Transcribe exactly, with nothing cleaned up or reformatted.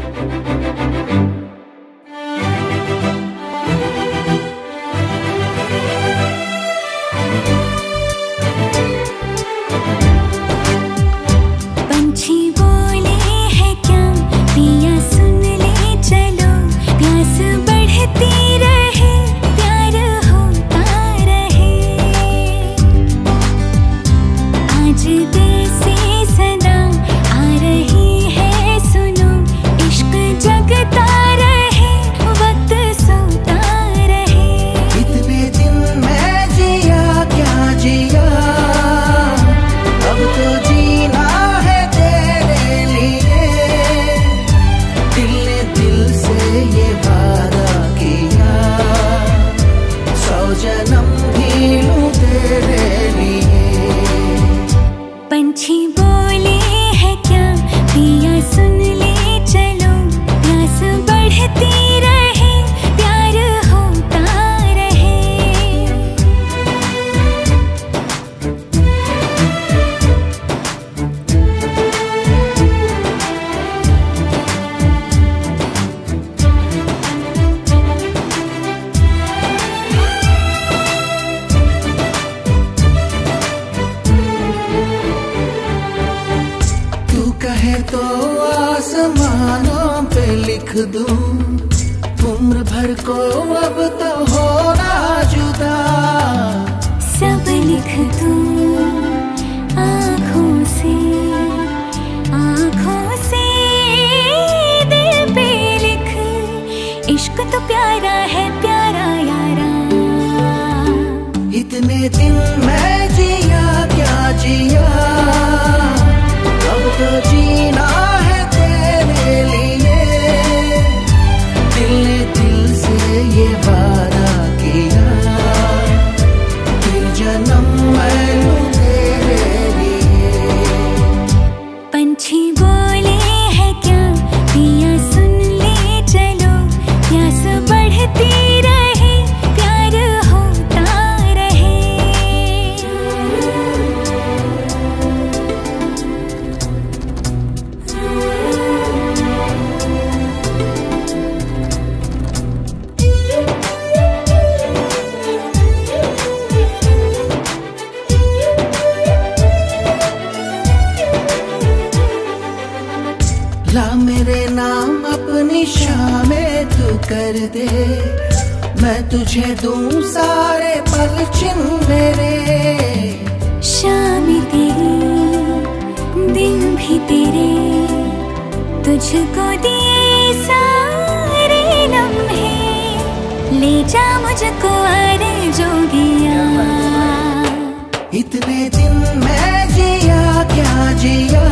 तो आसमानों पे लिख दूं उम्र भर को अब तो होना जुदा। सब लिख दूं आँखों से आँखों से दिल पे लिख, इश्क तो प्यारा है प्यारा यारा। इतने दिन मैं जिया क्या जिया, अब तो जीना है तेरे लिए। दिल ने दिल से ये वादा किया, फिर जन्म मैं लूं तेरे लिए। पंछी बोले है क्या पिया सुन ले चलो, प्यास बढ़ती रहे प्यार होता रहे। ला मेरे नाम अपनी शामें तू कर दे, मैं तुझे दूं सारे पल छिन मेरे। शाम तेरी दिन भी तेरे, तुझको दिए सारे लम्हे, ले जा मुझको अरे जोगिया। इतने दिन मैं जिया क्या जिया,